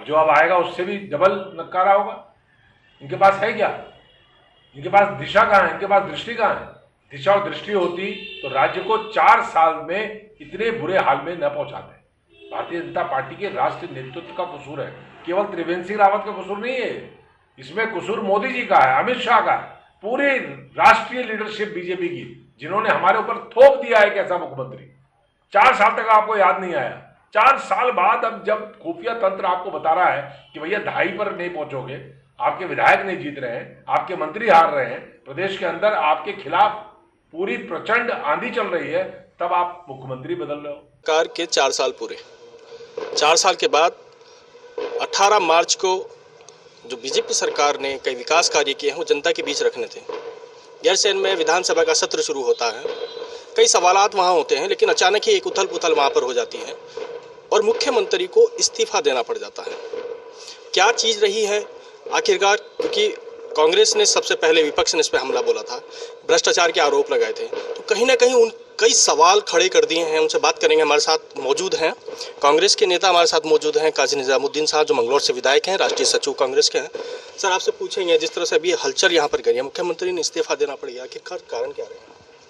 जो अब आएगा उससे भी डबल नकारा होगा। इनके पास है क्या? इनके पास दिशा कहाँ है? इनके पास दृष्टि कहाँ है? दिशा और दृष्टि होती तो राज्य को 4 साल में इतने बुरे हाल में न पहुंचाते। भारतीय जनता पार्टी के राष्ट्रीय नेतृत्व का कसूर है, केवल त्रिवेंद्र सिंह रावत का कसूर नहीं है। इसमें कसूर मोदी जी का है, अमित शाह का, पूरी राष्ट्रीय लीडरशिप बीजेपी की, जिन्होंने हमारे ऊपर थोप दिया है एक ऐसा मुख्यमंत्री। 4 साल तक आपको याद नहीं आया। 4 साल बाद अब जब खुफिया तंत्र आपको बता रहा है कि भैया 2.5 पर नहीं पहुंचोगे, आपके विधायक नहीं जीत रहे हैं, आपके मंत्री हार रहे हैं, प्रदेश के अंदर आपके खिलाफ पूरी प्रचंड आंधी चल रही है, तब आप मुख्यमंत्री बदल रहे हो। सरकार के 4 साल पूरे, 4 साल के बाद 18 मार्च को जो बीजेपी सरकार ने कई विकास कार्य किए हैं वो जनता के बीच रखने थे। गैरसैंण में विधानसभा का सत्र शुरू होता है, कई सवालात वहाँ होते हैं, लेकिन अचानक ही एक उथल पुथल वहाँ पर हो जाती है और मुख्यमंत्री को इस्तीफा देना पड़ जाता है। क्या चीज़ रही है आखिरकार? क्योंकि कांग्रेस ने सबसे पहले, विपक्ष ने इस पर हमला बोला था, भ्रष्टाचार के आरोप लगाए थे, तो कहीं ना कहीं उन कई सवाल खड़े कर दिए हैं। उनसे बात करेंगे। हमारे साथ मौजूद हैं कांग्रेस के नेता, हमारे साथ मौजूद हैं काजी निजामुद्दीन साहब, जो मंगलौर से विधायक हैं, राष्ट्रीय सचिव कांग्रेस के हैं। सर, आपसे पूछेंगे, जिस तरह से अभी हलचल यहाँ पर करी है, मुख्यमंत्री ने इस्तीफा देना पड़ गया, आखिरकार कारण क्या रहे?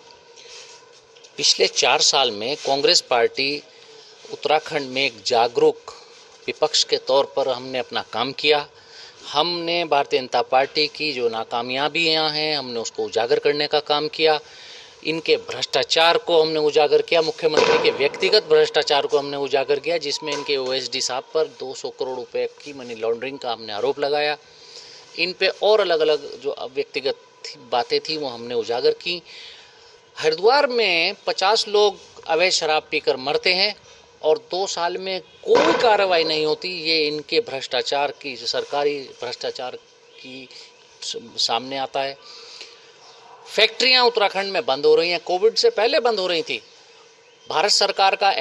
पिछले 4 साल में कांग्रेस पार्टी उत्तराखंड में एक जागरूक विपक्ष के तौर पर हमने अपना काम किया। हमने भारतीय जनता पार्टी की जो नाकामयाबियां हैं, हमने उसको उजागर करने का काम किया। इनके भ्रष्टाचार को हमने उजागर किया, मुख्यमंत्री के व्यक्तिगत भ्रष्टाचार को हमने उजागर किया, जिसमें इनके ओएसडी साहब पर 200 करोड़ रुपए की मनी लॉन्ड्रिंग का हमने आरोप लगाया। इन पे और अलग अलग जो व्यक्तिगत बातें थी वो हमने उजागर की। हरिद्वार में 50 लोग अवैध शराब पीकर मरते हैं और 2 साल में कोई कार्रवाई नहीं होती। ये इनके भ्रष्टाचार की, सरकारी भ्रष्टाचार की सामने आता है। फैक्ट्रियां उत्तराखंड में बंद हो रही हैं, कोविड से पहले बंद हो रही थी। भारत सरकार का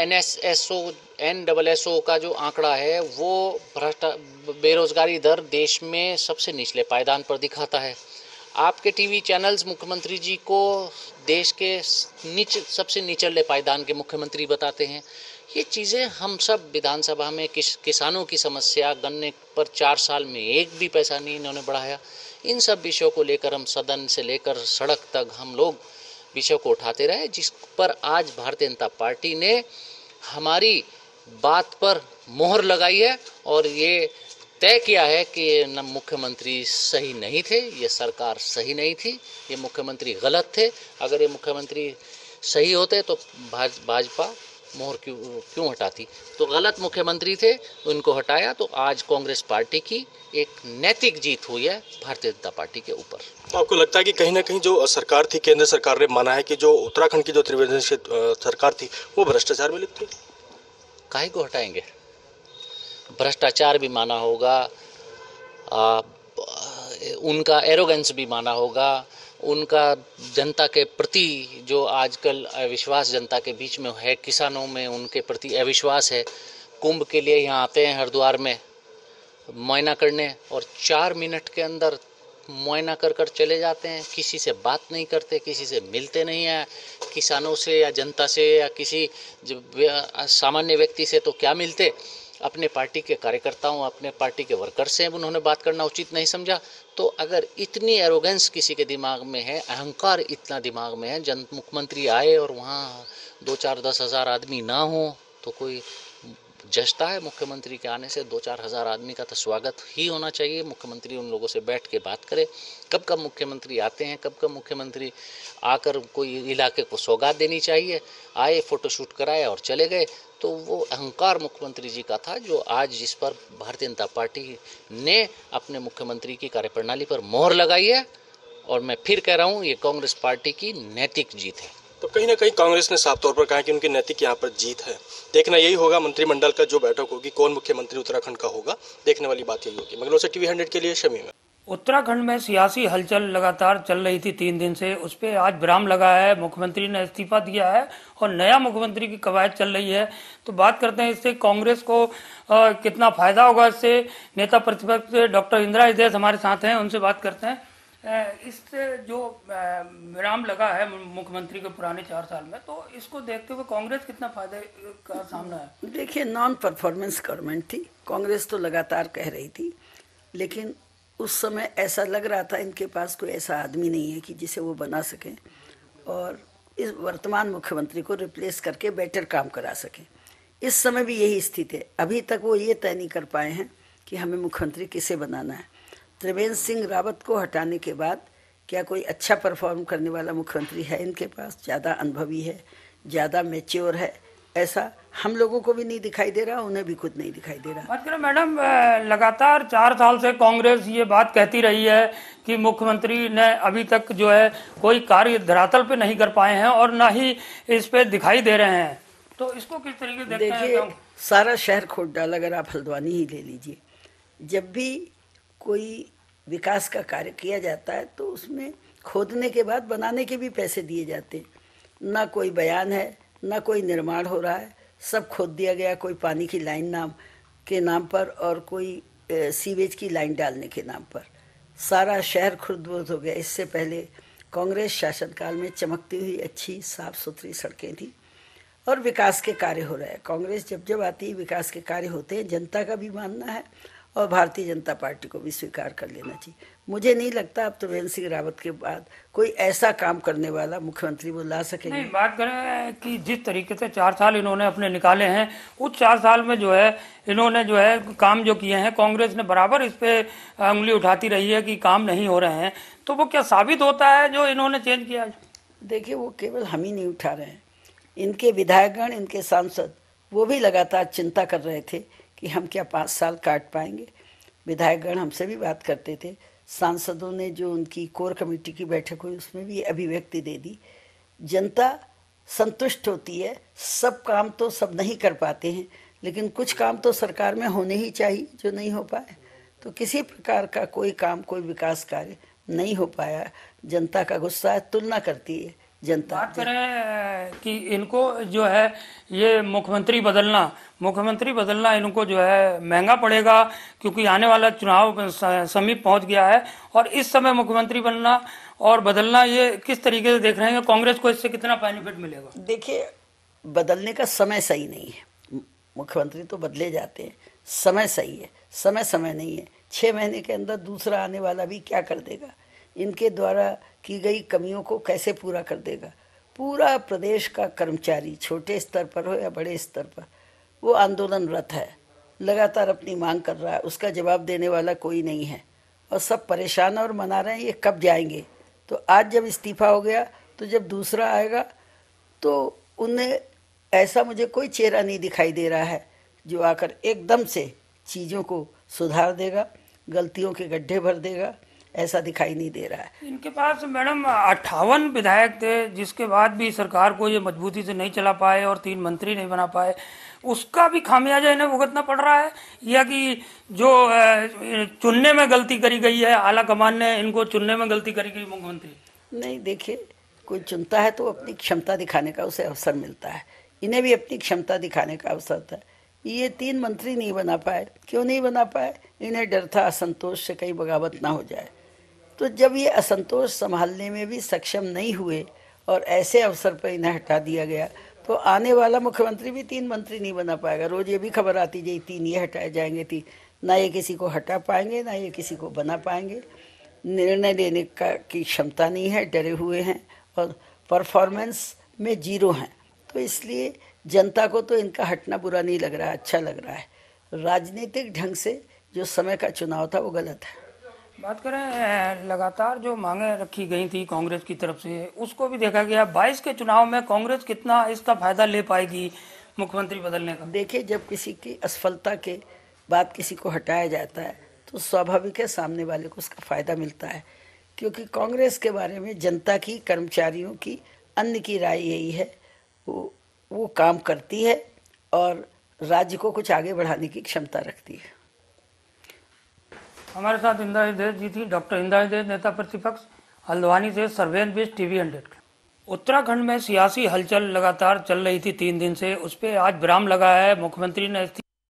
NSSO का जो आंकड़ा है वो बेरोजगारी दर देश में सबसे निचले पायदान पर दिखाता है। आपके टीवी चैनल्स मुख्यमंत्री जी को देश के सबसे निचले पायदान के मुख्यमंत्री बताते हैं। ये चीज़ें हम सब विधानसभा में किसानों की समस्या, गन्ने पर 4 साल में एक भी पैसा नहीं इन्होंने बढ़ाया, इन सब विषयों को लेकर हम सदन से लेकर सड़क तक हम लोग विषयों को उठाते रहे, जिस पर आज भारतीय जनता पार्टी ने हमारी बात पर मोहर लगाई है और ये तय किया है कि ये मुख्यमंत्री सही नहीं थे, ये सरकार सही नहीं थी, ये मुख्यमंत्री गलत थे। अगर ये मुख्यमंत्री सही होते तो भाजपा मोहर क्यों हटाती? तो गलत मुख्यमंत्री थे तो इनको हटाया। तो आज कांग्रेस पार्टी की एक नैतिक जीत हुई है भारतीय जनता पार्टी के ऊपर। तो आपको लगता है कि कहीं ना कहीं जो सरकार थी, केंद्र सरकार ने माना है कि जो उत्तराखंड की जो त्रिवेंद्र सिंह सरकार थी वो भ्रष्टाचार में लिप्त थी? काहे को हटाएंगे? भ्रष्टाचार भी माना होगा, उनका एरोगेंस भी माना होगा, उनका जनता के प्रति जो आजकल अविश्वास जनता के बीच में है, किसानों में उनके प्रति अविश्वास है। कुंभ के लिए यहाँ आते हैं हरिद्वार में मुआयना करने और 4 मिनट के अंदर मुआयना कर कर चले जाते हैं, किसी से बात नहीं करते, किसी से मिलते नहीं हैं, किसानों से या जनता से या किसी सामान्य व्यक्ति से तो क्या मिलते, अपने पार्टी के कार्यकर्ताओं, अपने पार्टी के वर्कर से उन्होंने बात करना उचित नहीं समझा। तो अगर इतनी एरोगेंस किसी के दिमाग में है, अहंकार इतना दिमाग में है, मुख्यमंत्री आए और वहाँ 2-4-10 हज़ार आदमी ना हो तो कोई जचता है? मुख्यमंत्री के आने से 2-4 हज़ार आदमी का तो स्वागत ही होना चाहिए। मुख्यमंत्री उन लोगों से बैठ के बात करे। कब कब मुख्यमंत्री आते हैं, कब कब मुख्यमंत्री आकर कोई इलाके को सौगात देनी चाहिए, आए फोटोशूट कराए और चले गए। तो वो अहंकार मुख्यमंत्री जी का था जो आज जिस पर भारतीय जनता पार्टी ने अपने मुख्यमंत्री की कार्यप्रणाली पर मोहर लगाई है। और मैं फिर कह रहा हूँ, ये कांग्रेस पार्टी की नैतिक जीत है। तो कहीं ना कहीं कांग्रेस ने साफ तौर पर कहा कि उनकी नैतिक यहाँ पर जीत है। देखना यही होगा, मंत्रिमंडल का जो बैठक होगी, कौन मुख्यमंत्री उत्तराखंड का होगा, देखने वाली बात यही होगी। मंगलौर से टीवी 100 के लिए शमीम। उत्तराखंड में सियासी हलचल लगातार चल रही थी 3 दिन से, उस पर आज विराम लगा है। मुख्यमंत्री ने इस्तीफा दिया है और नया मुख्यमंत्री की कवायद चल रही है। तो बात करते हैं इससे कांग्रेस को कितना फायदा होगा इससे। नेता प्रतिपक्ष डॉक्टर इंदिरा हृदय हमारे साथ हैं, उनसे बात करते हैं। इससे जो विराम लगा है मुख्यमंत्री के पुराने 4 साल में, तो इसको देखते हुए कांग्रेस कितना फायदे का सामना है? देखिए, नॉन परफॉर्मेंस गवर्नमेंट थी। कांग्रेस तो लगातार कह रही थी, लेकिन उस समय ऐसा लग रहा था इनके पास कोई ऐसा आदमी नहीं है कि जिसे वो बना सकें और इस वर्तमान मुख्यमंत्री को रिप्लेस करके बेटर काम करा सकें। इस समय भी यही स्थिति है। अभी तक वो ये तय नहीं कर पाए हैं कि हमें मुख्यमंत्री किसे बनाना है। त्रिवेंद्र सिंह रावत को हटाने के बाद क्या कोई अच्छा परफॉर्म करने वाला मुख्यमंत्री है इनके पास? ज़्यादा अनुभवी है, ज़्यादा मैच्योर है, ऐसा हम लोगों को भी नहीं दिखाई दे रहा, उन्हें भी खुद नहीं दिखाई दे रहा। बात करें मैडम, लगातार 4 साल से कांग्रेस ये बात कहती रही है कि मुख्यमंत्री ने अभी तक जो है कोई कार्य धरातल पे नहीं कर पाए हैं और ना ही इस पे दिखाई दे रहे हैं, तो इसको किस तरीके से देखते हैं? देखिए, सारा शहर खोद डाला। अगर आप हल्द्वानी ही ले लीजिए, जब भी कोई विकास का कार्य किया जाता है तो उसमें खोदने के बाद बनाने के भी पैसे दिए जाते हैं। ना कोई बयान है, ना कोई निर्माण हो रहा है, सब खोद दिया गया, कोई पानी की लाइन के नाम पर और कोई सीवेज की लाइन डालने के नाम पर। सारा शहर खुर्द-बुर्द हो गया। इससे पहले कांग्रेस शासनकाल में चमकती हुई अच्छी साफ सुथरी सड़कें थी और विकास के कार्य हो रहे हैं। कांग्रेस जब जब आती है विकास के कार्य होते हैं, जनता का भी मानना है और भारतीय जनता पार्टी को भी स्वीकार कर लेना चाहिए। मुझे नहीं लगता अब त्रिवेंद्र सिंह रावत के बाद कोई ऐसा काम करने वाला मुख्यमंत्री वो ला सकेंगे। नहीं, बात करें कि जिस तरीके से 4 साल इन्होंने अपने निकाले हैं, उस 4 साल में जो है इन्होंने जो है काम जो किए हैं, कांग्रेस ने बराबर इस पे उंगली उठाती रही है कि काम नहीं हो रहे हैं, तो वो क्या साबित होता है जो इन्होंने चेंज किया? देखिए, वो केवल हम ही नहीं उठा रहे हैं, इनके विधायकगण, इनके सांसद वो भी लगातार चिंता कर रहे थे कि हम क्या 5 साल काट पाएंगे। विधायकगण हमसे भी बात करते थे, सांसदों ने जो उनकी कोर कमेटी की बैठक हुई उसमें भी अभिव्यक्ति दे दी। जनता संतुष्ट होती है, सब काम तो सब नहीं कर पाते हैं, लेकिन कुछ काम तो सरकार में होने ही चाहिए जो नहीं हो पाए। तो किसी प्रकार का कोई काम, कोई विकास कार्य नहीं हो पाया। जनता का गुस्सा है, तुलना करती है जनता। बात करें कि इनको जो है ये मुख्यमंत्री बदलना इनको जो है महंगा पड़ेगा, क्योंकि आने वाला चुनाव समीप पहुंच गया है और इस समय मुख्यमंत्री बनना और बदलना, ये किस तरीके से देख रहे हैं? कांग्रेस को इससे कितना बेनिफिट मिलेगा? देखिए, बदलने का समय सही नहीं है। मुख्यमंत्री तो बदले जाते हैं, समय सही है, समय नहीं है। 6 महीने के अंदर दूसरा आने वाला भी क्या कर देगा? इनके द्वारा की गई कमियों को कैसे पूरा कर देगा? पूरा प्रदेश का कर्मचारी, छोटे स्तर पर हो या बड़े स्तर पर, वो आंदोलनरत है, लगातार अपनी मांग कर रहा है। उसका जवाब देने वाला कोई नहीं है और सब परेशान और मना रहे हैं ये कब जाएंगे। तो आज जब इस्तीफा हो गया तो जब दूसरा आएगा तो उन्हें ऐसा मुझे कोई चेहरा नहीं दिखाई दे रहा है जो आकर एकदम से चीज़ों को सुधार देगा, गलतियों के गड्ढे भर देगा, ऐसा दिखाई नहीं दे रहा है। इनके पास मैडम 58 विधायक थे, जिसके बाद भी सरकार को ये मजबूती से नहीं चला पाए और 3 मंत्री नहीं बना पाए। उसका भी खामियाजा इन्हें भुगतना पड़ रहा है, या कि जो चुनने में गलती करी गई है, आला कमान ने इनको चुनने में गलती करी गई मुख्यमंत्री? नहीं, देखिए, कोई चुनता है तो अपनी क्षमता दिखाने का उसे अवसर मिलता है। इन्हें भी अपनी क्षमता दिखाने का अवसर था। ये 3 मंत्री नहीं बना पाए। क्यों नहीं बना पाए? इन्हें डर था असंतोष से कहीं बगावत ना हो जाए। तो जब ये असंतोष संभालने में भी सक्षम नहीं हुए और ऐसे अवसर पर इन्हें हटा दिया गया, तो आने वाला मुख्यमंत्री भी 3 मंत्री नहीं बना पाएगा। रोज ये भी खबर आती जाए 3 ये हटाए जाएंगे, 3 ना ये किसी को हटा पाएंगे ना ये किसी को बना पाएंगे। निर्णय लेने की क्षमता नहीं है, डरे हुए हैं और परफॉर्मेंस में 0 हैं। तो इसलिए जनता को तो इनका हटना बुरा नहीं लग रहा है, अच्छा लग रहा है। राजनीतिक ढंग से जो समय का चुनाव था वो गलत है। बात करें, लगातार जो मांगे रखी गई थी कांग्रेस की तरफ से, उसको भी देखा गया। 22 के चुनाव में कांग्रेस कितना इसका फायदा ले पाएगी मुख्यमंत्री बदलने का? देखिए, जब किसी की असफलता के बाद किसी को हटाया जाता है तो स्वाभाविक है सामने वाले को उसका फायदा मिलता है, क्योंकि कांग्रेस के बारे में जनता की, कर्मचारियों की, अन्य की राय यही है, वो काम करती है और राज्य को कुछ आगे बढ़ाने की क्षमता रखती है। हमारे साथ इंदिरा देश जी थी, डॉक्टर इंदिरा देश, नेता प्रतिपक्ष, हल्द्वानी से, सर्वेन बेस, टीवी 100। उत्तराखंड में सियासी हलचल लगातार चल रही थी 3 दिन से, उस पर आज विराम लगा है। मुख्यमंत्री ने